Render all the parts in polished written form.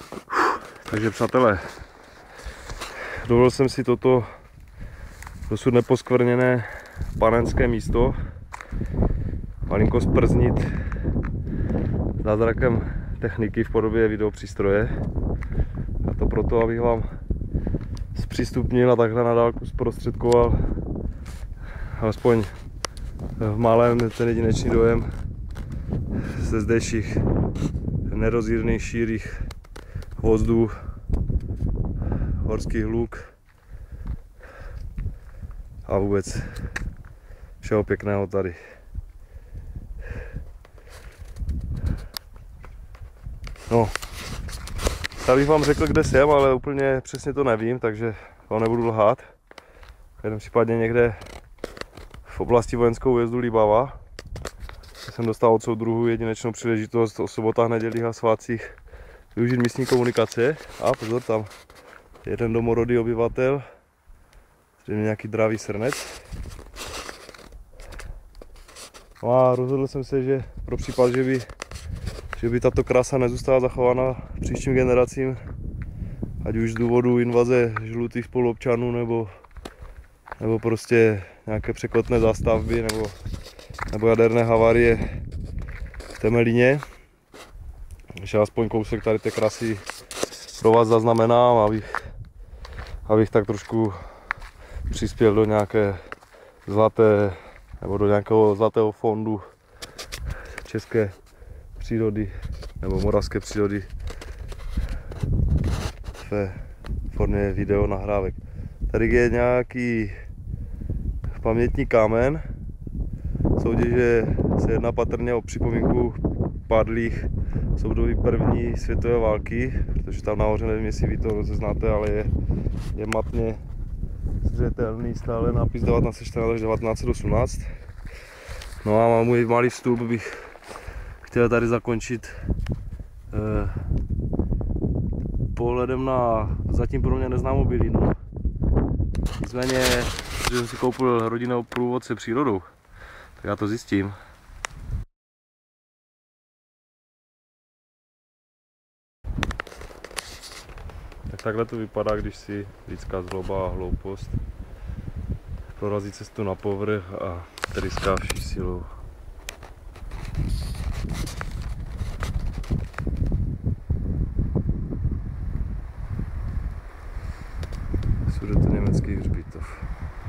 Takže přátelé, dovolil jsem si toto dosud neposkvrněné panenské místo malinko sprznit zázrakem techniky v podobě videopřístroje. A to proto, abych vám zpřístupnil a takhle na dálku zprostředkoval alespoň v malém ten jedinečný dojem ze zdejších nerozírných šírých hvozdů, horských luk a vůbec všeho pěkného tady. No, tady bych vám řekl, kde jsem, ale úplně přesně to nevím, takže vám nebudu lhát. V každém případě někde v oblasti vojenského újezdu Líbava. Jsem dostal od soudruhu jedinečnou příležitost o sobotách, nedělích a svátcích využít místní komunikace. A pozor, tam jeden domorodý obyvatel, zřejmě nějaký dravý srnec. No a rozhodl jsem se, že pro případ, že by tato krása nezůstala zachována příštím generacím, ať už z důvodu invaze žlutých spoluobčanů nebo prostě nějaké překotné zástavby nebo jaderné havárie v Temelíně, že aspoň kousek tady té krásy pro vás zaznamenám, abych tak trošku přispěl do nějaké zlaté nebo do nějakého zlatého fondu české přírody nebo moravské přírody ve formě video nahrávek. Tady je nějaký pamětní kámen. Soudí, že se jedná patrně o připomínku padlých z období první světové války, protože tam nahoře, nevím, jestli vy to rozeznáte, ale je matně zřetelný stále nápis 1914 až 1918. No a můj malý vstup bych chtěl tady zakončit pohledem na zatím pro mě neznámou bylinu. Nicméně, že jsem si koupil rodinného průvodce přírodou, tak já to zjistím. Tak takhle to vypadá, když si lidská zloba a hloupost prorazí cestu na povrch a tryská vší silou. Sudetoněmecký hřbitov.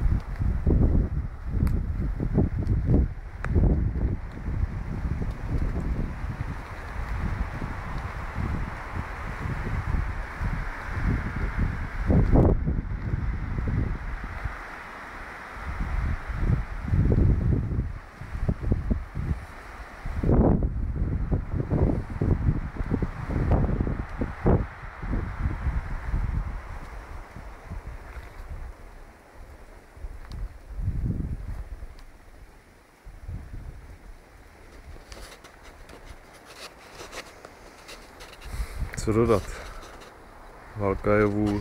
Co dodat? Válka je vůl.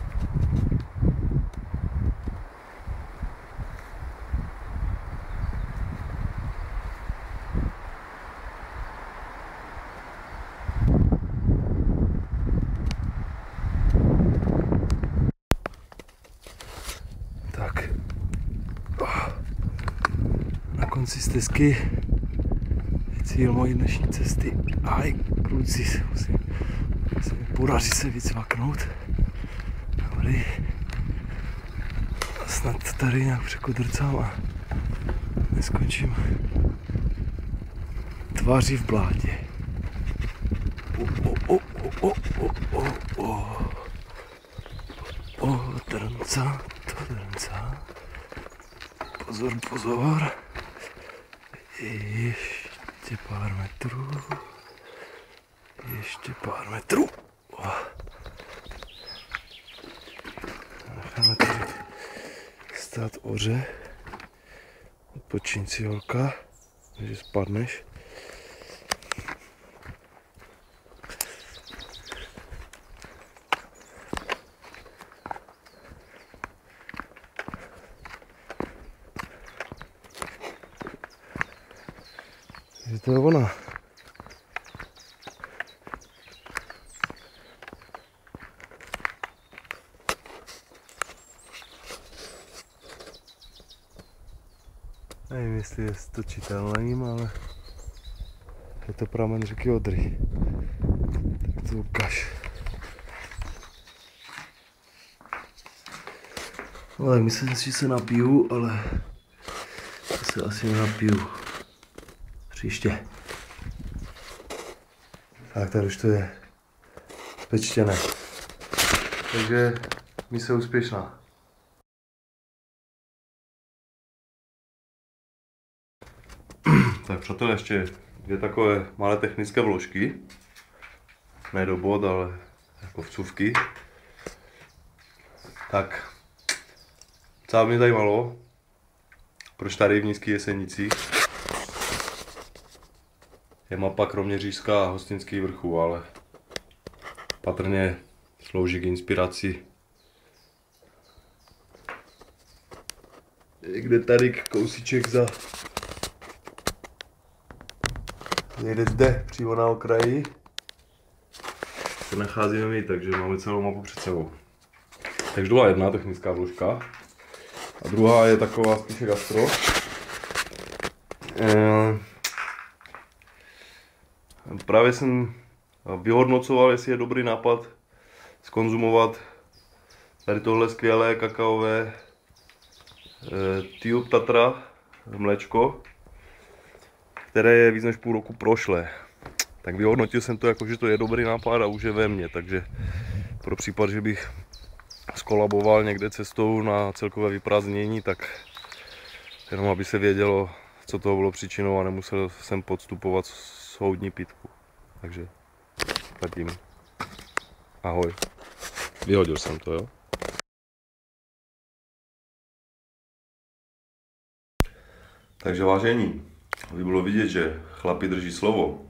Tak. Na konci stezky je cíl mojí dnešní cesty. Aj, kluci, musím podaří se vycvaknout. Dobrý. Snad tady nějak překodrcám a neskončím tváří v blátě. Trnca, to trnca. Pozor, pozor. Ještě pár metrů. Ještě pár metrů. Necháme tady stát oře. Odpočiň si, holka, že spadneš. Je to ona. jestli je to čitelným, ale je to pramen řeky Odry. Tak to ukáž. No tak myslím si, že se napiju, ale to se asi nenapiju příště. Tak tady už to je spečtěné. Takže mise úspěšná. Tak přátelé, ještě dvě takové malé technické vložky. Ne do bod, ale jako vcuvky. Tak, co mě zajímalo, proč tady v Nízkých Jesenicích je mapa Kroměřížská a Hostinských vrchů, ale patrně slouží k inspiraci. Někde tady kousíček za někde zde, přímo na okraji, se nacházíme my, takže máme celou mapu před sebou. Takže byla jedna technická vložka a druhá je taková spíše gastro. Právě jsem vyhodnocoval, jestli je dobrý nápad zkonzumovat tady tohle skvělé kakaové Tube Tatra mléčko, které je víc než půl roku prošlé. Tak vyhodnotil jsem to jako, že to je dobrý nápad a už je ve mně, takže pro případ, že bych skolaboval někde cestou na celkové vyprázdnění, tak jenom aby se vědělo, co toho bylo příčinou a nemusel jsem podstupovat soudní pitku. Takže zatím ahoj. Vyhodil jsem to, jo? Takže vážení, aby bylo vidět, že chlapi drží slovo,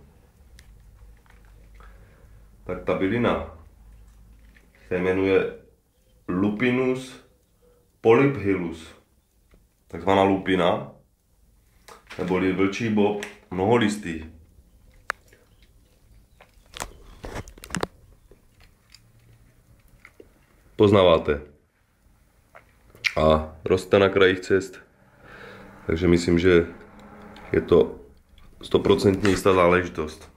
tak ta bylina se jmenuje Lupinus polyphilus, takzvaná lupina, neboli vlčí bob mnoholistý. Poznáváte. A roste na krajích cest, takže myslím, že je to 100% jistá záležitost.